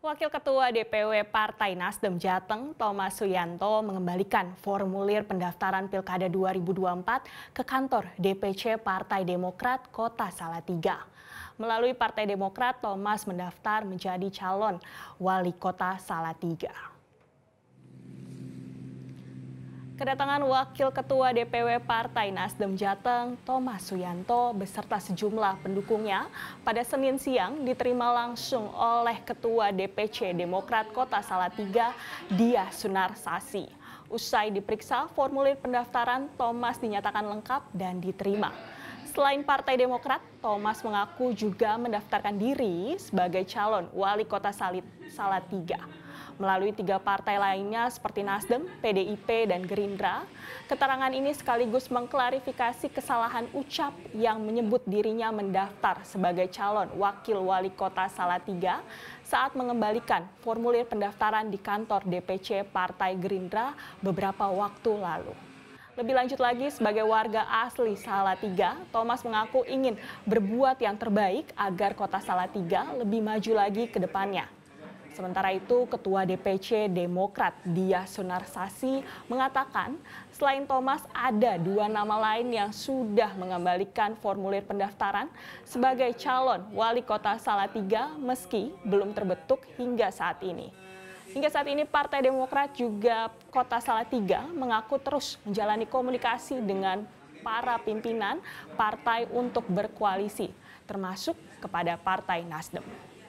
Wakil Ketua DPW Partai Nasdem Jateng, Thomas Suyanto, mengembalikan formulir pendaftaran Pilkada 2024 ke kantor DPC Partai Demokrat Kota Salatiga. Melalui Partai Demokrat, Thomas mendaftar menjadi calon wali kota Salatiga. Kedatangan Wakil Ketua DPW Partai Nasdem Jateng, Thomas Suyanto, beserta sejumlah pendukungnya pada Senin siang diterima langsung oleh Ketua DPC Demokrat Kota Salatiga, Dia Sunarsasi. Usai diperiksa formulir pendaftaran, Thomas dinyatakan lengkap dan diterima. Selain Partai Demokrat, Thomas mengaku juga mendaftarkan diri sebagai calon wali kota Salatiga. Melalui 3 partai lainnya seperti Nasdem, PDIP, dan Gerindra. Keterangan ini sekaligus mengklarifikasi kesalahan ucap yang menyebut dirinya mendaftar sebagai calon wakil wali kota Salatiga saat mengembalikan formulir pendaftaran di kantor DPC Partai Gerindra beberapa waktu lalu. Lebih lanjut lagi, sebagai warga asli Salatiga, Thomas mengaku ingin berbuat yang terbaik agar kota Salatiga lebih maju lagi ke depannya. Sementara itu, Ketua DPC Demokrat Dia Sunarsasi mengatakan selain Thomas ada 2 nama lain yang sudah mengembalikan formulir pendaftaran sebagai calon wali kota Salatiga meski belum terbentuk hingga saat ini. Hingga saat ini Partai Demokrat juga Kota Salatiga mengaku terus menjalani komunikasi dengan para pimpinan partai untuk berkoalisi, termasuk kepada Partai Nasdem.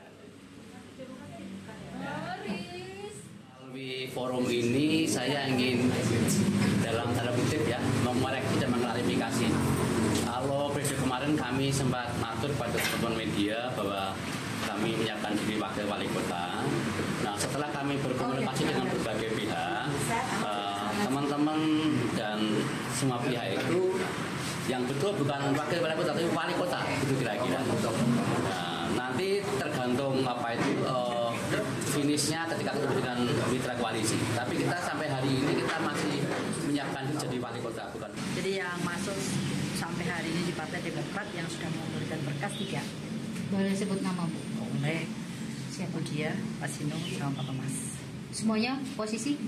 Melalui forum ini saya ingin dalam tanda kutip ya mengoreksi dan mengklarifikasi. Kalau periode kemarin kami sempat mengatur pada teman-teman media bahwa kami menyiapkan diri wakil wali kota. Nah, setelah kami berkomunikasi dengan berbagai pihak, teman-teman dan semua pihak itu yang betul bukan wakil wali kota, tapi wali kota, itu kira-kira. Nah, nanti tergantung apa itu finishnya ketika ketemu dengan mitra koalisi. Tapi kita sampai hari ini kita masih menyiapkan diri jadi wali kota, bukan. Jadi yang masuk sampai hari ini di Partai Demokrat yang sudah mengumpulkan berkas 3. Boleh sebut nama, Bu? Boleh. Siapa dia? Pak Sino sama Pak Thomas. Semuanya posisi?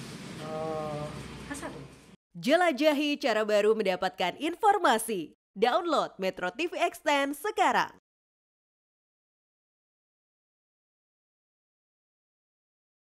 K1. Jelajahi cara baru mendapatkan informasi. Download Metro TV Extend sekarang.